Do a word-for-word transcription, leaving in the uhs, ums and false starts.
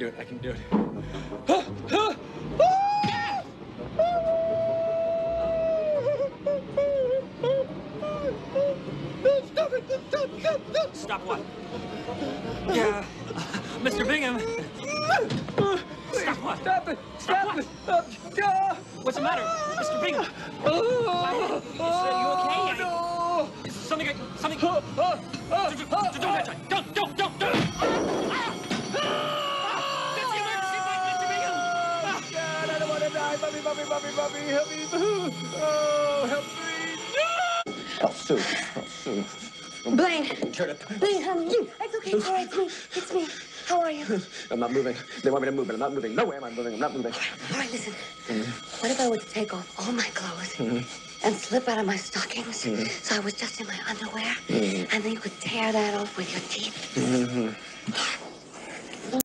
do it. I can do it. Stop it! Stop! Stop! Stop! Stop what? Yeah, Mister Bingham. Stop what? Stop it! Stop Stop what? it! Uh, What's the matter, Mister Bingham? Oh, Is uh, you okay? no! Is something? Something? Oh, oh, oh, Don't, oh, don't, don't, don't, don't, don't, don't! That's the emergency button, Mister Bingham! God, I don't want to die. Mommy, mommy, mommy, mommy, help me. Oh, help me. Oh, Sue. Oh, Sue. Blaine. Turn it. Blaine, honey. It's okay, Cora. It's me. It's me. How are you? I'm not moving. They want me to move, but I'm not moving. Nowhere am I moving. I'm not moving. All right, listen. Mm-hmm. What if I were to take off all my clothes mm-hmm. and slip out of my stockings mm-hmm. so I was just in my underwear? Mm-hmm. And then you could tear that off with your teeth? Mm-hmm.